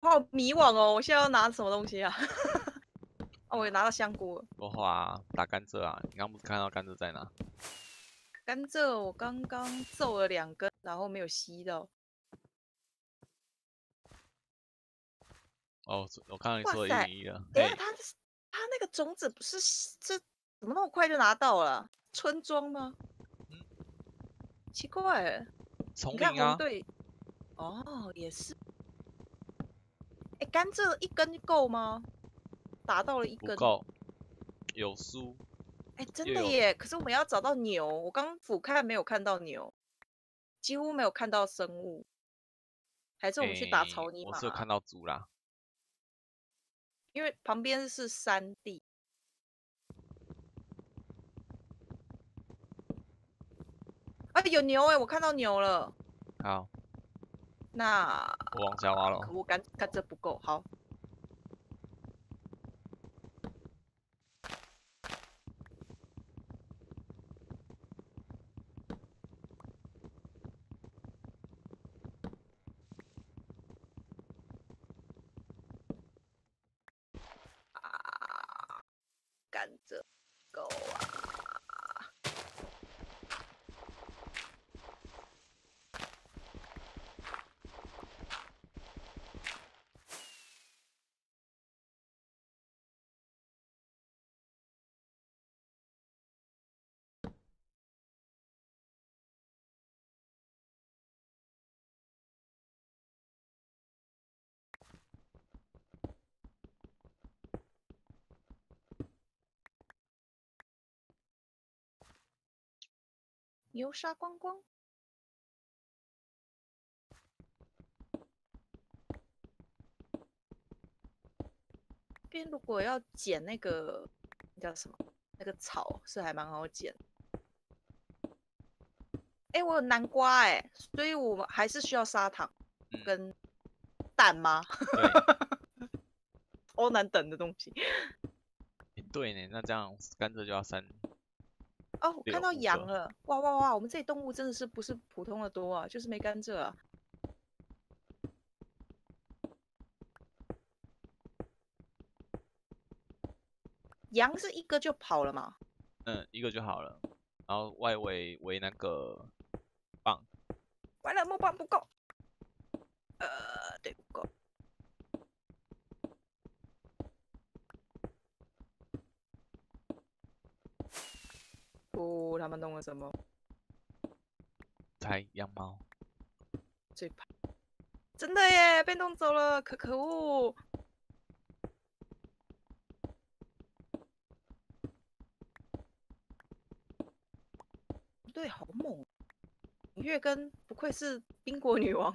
好迷惘哦！我现在要拿什么东西啊？哦，我也拿到香菇了。 说话啊，打甘蔗啊！你刚不是看到甘蔗在哪？ 甘蔗我刚刚揍了2根，然后没有吸到。 哦，我看到你哇说的塞 101了。 等一下， 嘿， 他那个种子不是这怎么那么快就拿到了？村庄吗？ 嗯， 奇怪欸，你看丛林啊， 红队哦，也是。哎，甘蔗1根够吗？打到了1根。 不够，有酥哎，真又有的耶！可是我们要找到牛，我刚俯瞰没有看到牛，几乎没有看到生物。还是我们去打草泥我马啊？ 是有看到猪啦。 因为旁边是山地。哎，有牛哎，我看到牛了。 好， 那我往下挖喽。 可我甘蔗不够，好。啊，甘蔗够啊！牛杀光光。边如果要捡那个叫什么，那个草是还蛮好捡。哎，我有南瓜哎，所以我们还是需要砂糖跟蛋吗？ 对， 超难等的东西。 对呢，那这样甘蔗就要3、 哦，我看到 5个。 羊了！哇哇哇！我们这里动物真的是不是普通的多啊，就是没甘蔗啊。羊是1个就跑了嘛？ 1个就好了。然后外围围那个棒。 完了，木棒不够。对，不够。哦，他们弄了什么？ 猜羊毛。 最怕。真的耶，被弄走了，可恶！对，好猛！月根不愧是冰果女王。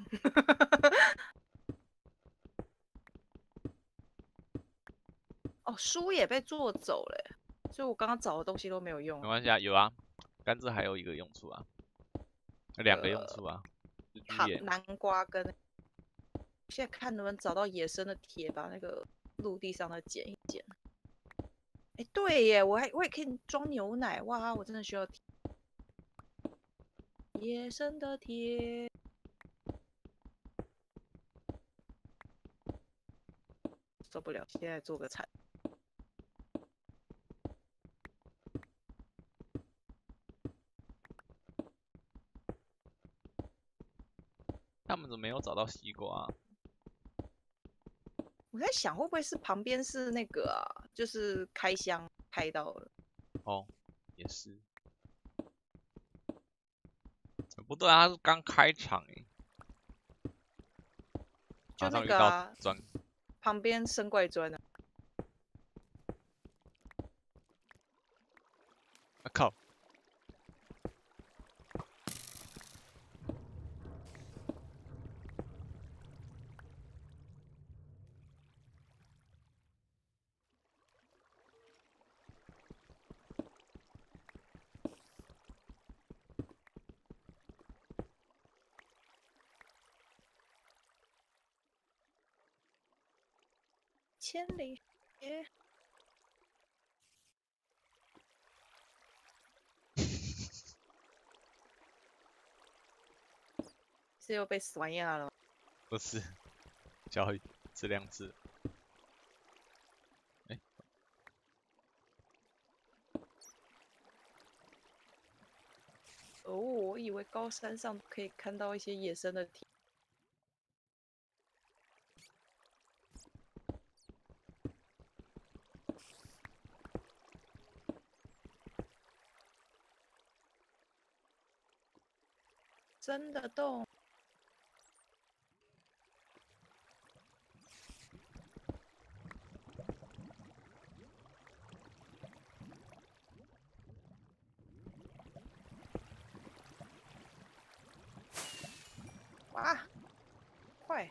哦，书也被做走了，所以我刚刚找的东西都没有用。 没关系啊，有啊，甘蔗还有1个用处啊，2个用处啊，蜘蛛眼。 南瓜跟现在看能不能找到野生的铁，把那个陆地上的捡一捡。哎，对耶，我也可以装牛奶，哇，我真的需要铁。野生的铁，受不了，现在做个铲。 他们怎么没有找到西瓜啊？ 我在想会不会是旁边是那个啊，就是开箱开到了。 哦，也是。不对啊，他是刚开场诶， 就那马上遇到个啊， 砖。 旁边生怪砖啊。 啊靠！ 千里雪。是又被酸压了吗？ 不是，小雨。 质量字。哎， 哦，我以为高山上可以看到一些野生的铁。真的洞。哇，快！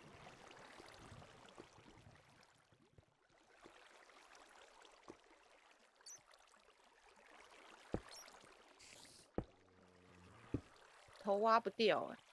头挖不掉哎、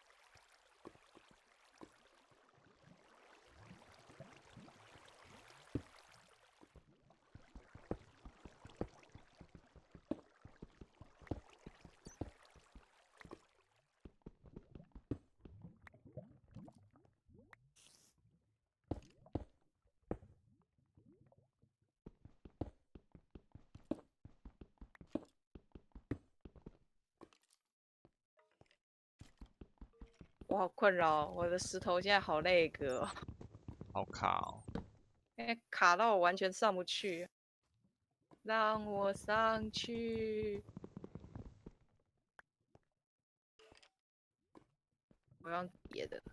我好困扰，我的石头现在好累个、哦， 好卡哦。 因为卡到我完全上不去。让我上去！我要别的，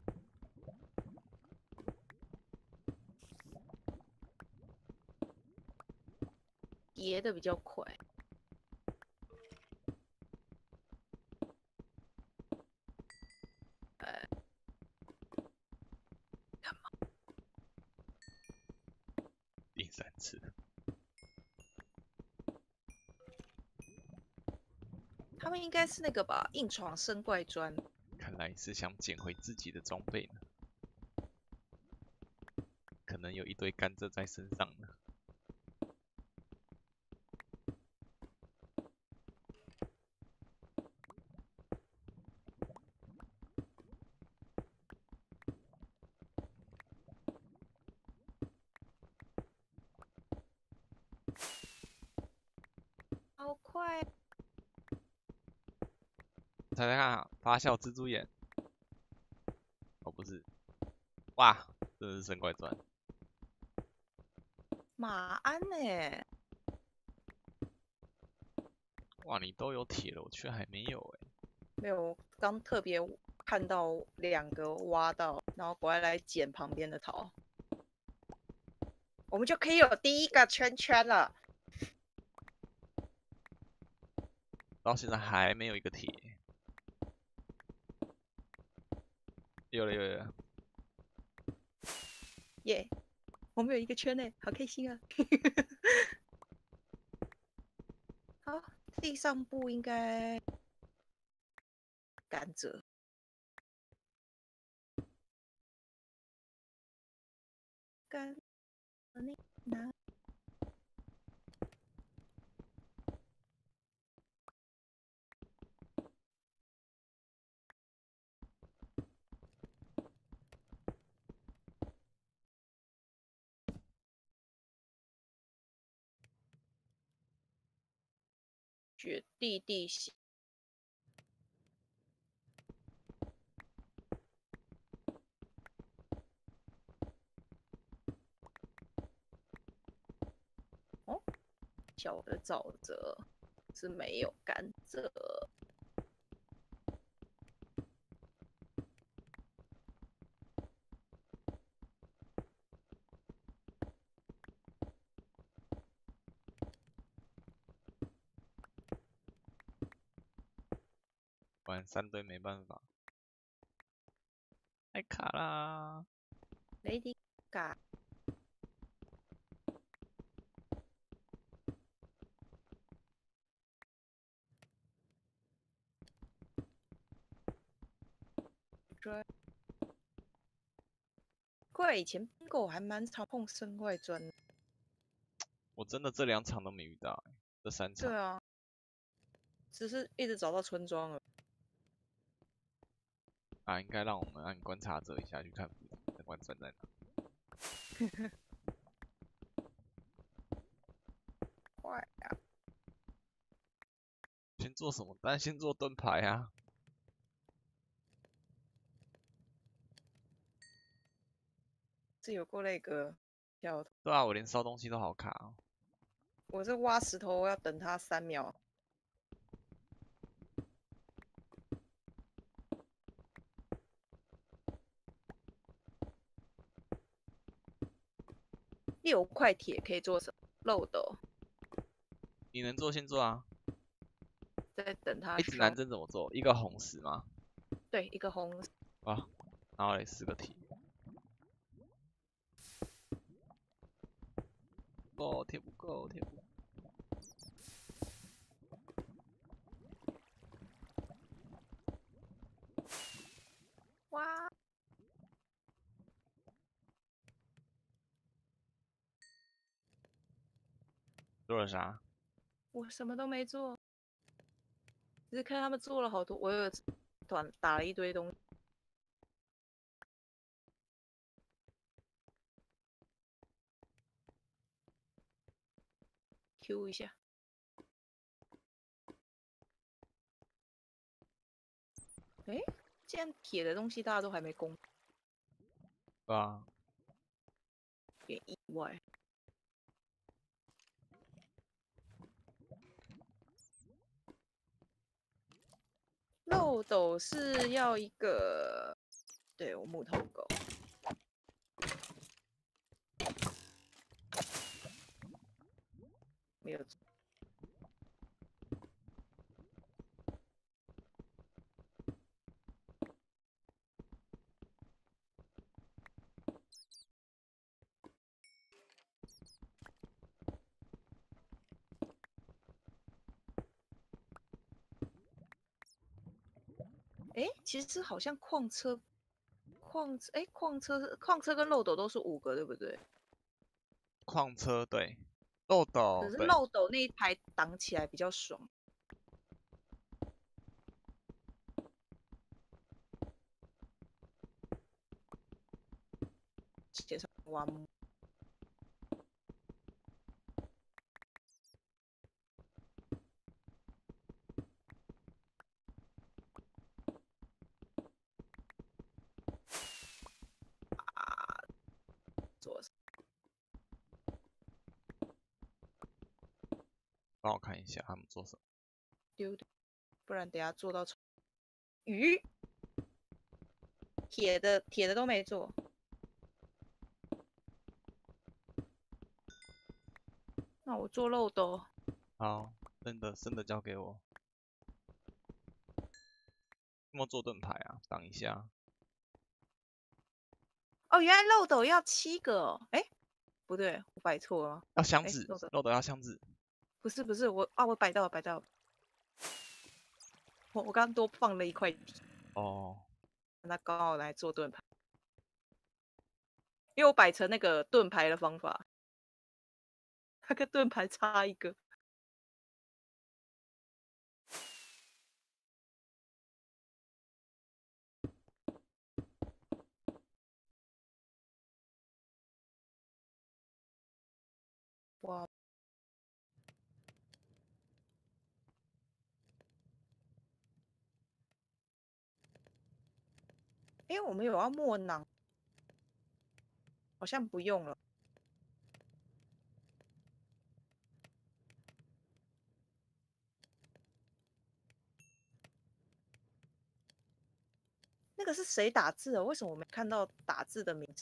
叠的比较快。干嘛？ 第3次。 他们应该是那个吧，硬闯生怪砖。 看来是想捡回自己的装备呢。可能有一堆甘蔗在身上呢。 好快！ 猜猜看啊，发酵蜘蛛眼。哦，不是。哇，真的是生怪砖。 马鞍呢、欸？ 哇，你都有铁了，我却还没有哎。 没有，刚特别看到2个挖到，然后赶快来捡旁边的桃，我们就可以有第1个圈圈了。 到现在还没有一个铁。有了有了有了。 耶、我们有1个圈呢，好开心啊！好，地上部应该甘蔗。甘蔗拿雪地地形。哦，小的沼泽是没有甘蔗。 玩3堆没办法。太卡啦。 Lady Gaga。怪以前冰狗还蛮常碰生怪砖的。 我真的这2场都没遇到欸，这3场。 对啊，只是一直找到村庄了。 啊，应该让我们按观察者一下去看那关站在哪。 快啊！ 先做什么？当然先做盾牌啊。 这有够那个跳的。 对啊，我连烧东西都好卡哦。 我这挖石头要等它3秒。6块铁可以做什么？漏斗。 你能做先做啊。 在等它指南烧。 针怎么做？一个红石吗？ 对，一个红。 啊，然后嘞4个铁。哦，铁不够，铁不够。 哇！ 做了啥？ 我什么都没做，只是看他们做了好多，我有打了一堆东西。Q 一下。哎，既然铁的东西大家都还没攻， 对啊。 有点意外。漏斗是要一个，对我木头狗。没有。哎，其实好像矿车跟漏斗都是5个，对不对？ 矿车对，漏斗对。 可是漏斗那一排挡起来比较爽。写上挖木。啊，做什帮我看一下他们做什么。 丢的，不然等下做到鱼。铁的都没做。那我做漏斗。 好，真的交给我。怎么做盾牌啊？挡一下。 哦，原来漏斗要7个哦。哎，不对，我摆错了。 要箱子，漏斗要箱子。 不是我摆到了。我刚刚多放了一块地。 哦。 那刚好来做盾牌，因为我摆成那个盾牌的方法，那个盾牌差一个。哇！哎，我们有要墨囊，好像不用了。那个是谁打字的？为什么我没看到打字的名字？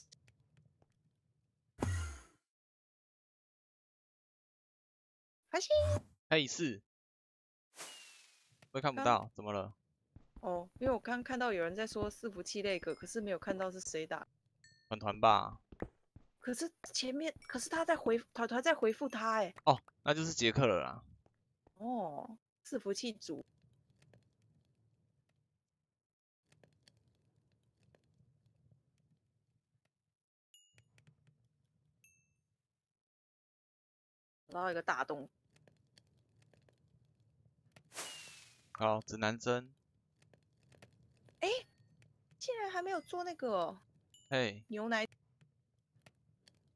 还行。 嘿是。会看不到，怎么了？ 哦，因为我刚看到有人在说伺服器那个，可是没有看到是谁打。 团吧。 可是他在团在回复他哎。 哦，那就是杰克了啦。 哦，伺服器组。找到一个大洞。 好，指南针。 哎，竟然还没有做那个嘿。 牛奶。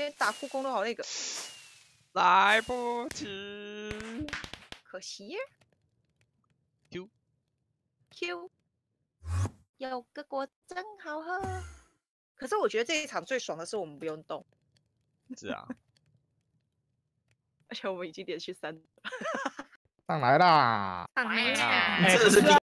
连打护工都好那个， 来不及。 可惜。 Q Q，有个果真好喝。可是我觉得这一场最爽的是我们不用动， 是啊， 而且我们已经连续3。 上来啦！ 上来啊啦！ 这是第